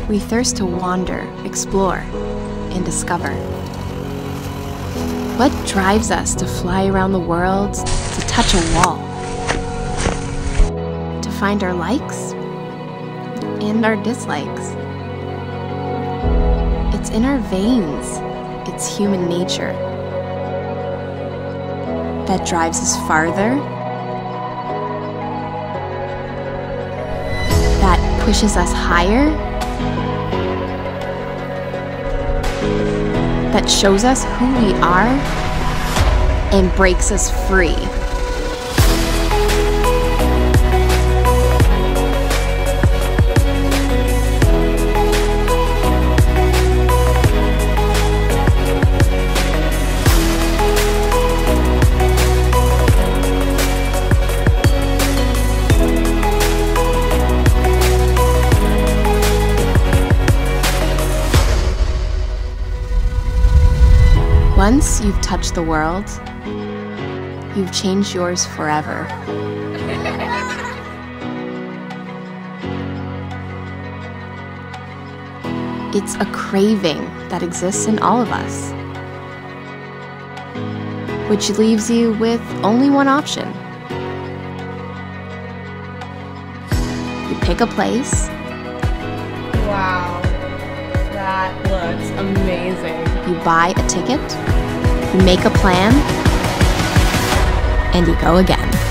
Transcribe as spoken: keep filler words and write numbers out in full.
We thirst to wander, explore, and discover. What drives us to fly around the world, to touch a wall? To find our likes and our dislikes. It's in our veins. It's human nature that drives us farther, that pushes us higher, that shows us who we are and breaks us free. Once you've touched the world, you've changed yours forever. It's a craving that exists in all of us, which leaves you with only one option. You pick a place. Wow, that looks amazing. You buy a ticket, you make a plan, and you go again.